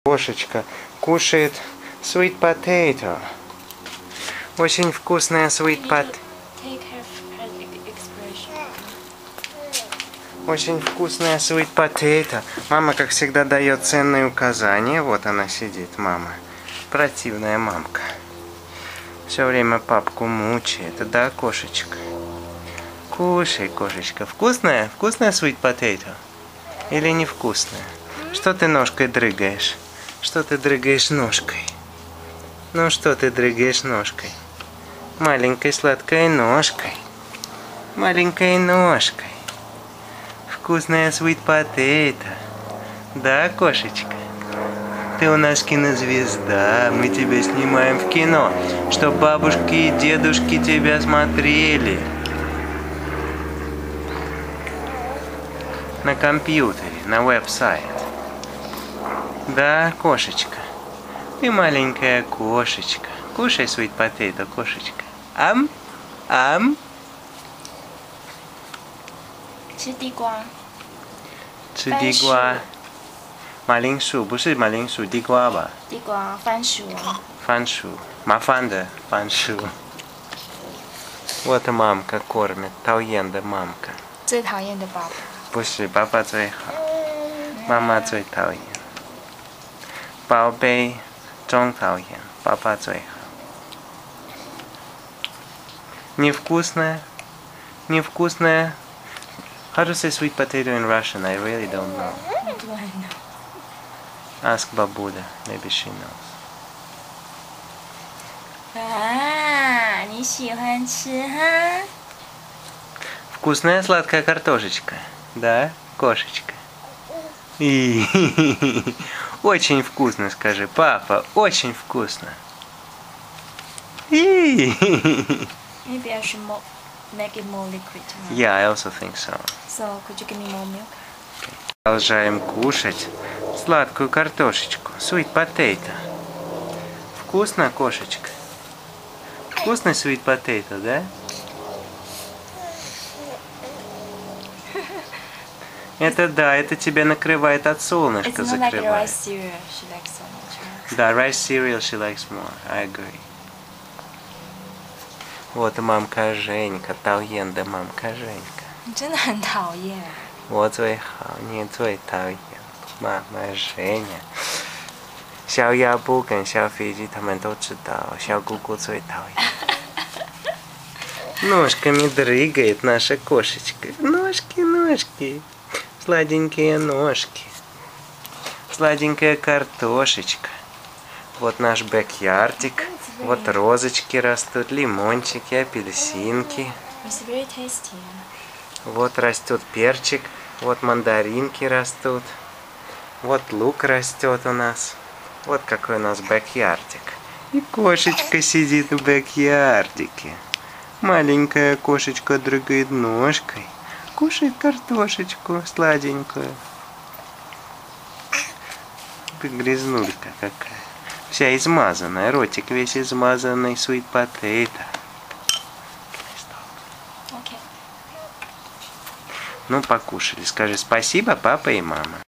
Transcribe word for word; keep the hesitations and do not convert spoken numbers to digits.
Кошечка кушает sweet potato. Очень вкусная sweet potato. Очень вкусная sweet potato. Мама, как всегда, дает ценные указания. Вот она сидит, мама. Противная мамка. Все время папку мучает. Да, кошечка? Кушай, кошечка. Вкусная? Вкусная sweet potato? Или невкусная? Что ты ножкой дрыгаешь? Что ты дрыгаешь ножкой? Ну что ты дрыгаешь ножкой? Маленькой сладкой ножкой. Маленькой ножкой. Вкусная sweet potato. Да, кошечка? Ты у нас кинозвезда. Мы тебя снимаем в кино, чтоб бабушки и дедушки тебя смотрели. На компьютере, на веб-сайт. Да, кошечка? Ты маленькая кошечка. Кушай sweet potato, кошечка. Ам? Ам? 吃地瓜。 吃地瓜。马铃薯不是马铃薯，地瓜吧？ 地瓜，番薯啊。 番薯，麻烦的番薯。Вот мамка кормит, 讨厌的мамка。 最讨厌的爸爸。 不是，爸爸最好，妈妈最讨厌。宝贝中讨厌，爸爸最好。Невкусная? Невкусная? How to say sweet potato in Russian? I really don't know. Ask Babuda. Maybe she knows. 啊，你喜欢吃哈？ Вкусная сладкая картошечка. Да, кошечка? И очень вкусно, скажи, папа, очень вкусно. И Maybe I should more, make it more liquid. Huh? Yeah, I also think so. So could you give me more milk? Продолжаем кушать сладкую картошечку. Sweet potato. Вкусно, кошечка? Вкусный sweet potato, да? Это да, это тебя накрывает от солнышка, It's not like the закрывает. rice cereal she likes so much. Right? Да, rice cereal she likes more. I agree. Вот мамка Женька, 讨厌的 мамка Женька. 你真的很讨厌。 我最好，你最讨厌。妈妈Женя。小鸭布跟小飞机他们都知道，小姑姑最讨厌。Ножками дрыгает наша кошечка. Ножки, ножки. Сладенькие ножки. Сладенькая картошечка. Вот наш бэк-ярдик. Вот розочки растут, лимончики, апельсинки. It's very tasty. Вот растет перчик. Вот мандаринки растут. Вот лук растет у нас. Вот какой у нас бэк-ярдик. И кошечка сидит в бэк-ярдике. Маленькая кошечка дрыгает ножкой. Кушает картошечку сладенькую. Ты грязнулька какая. Вся измазанная. Ротик весь измазанный sweet potato. Okay. Ну, покушали. Скажи спасибо, папа и мама.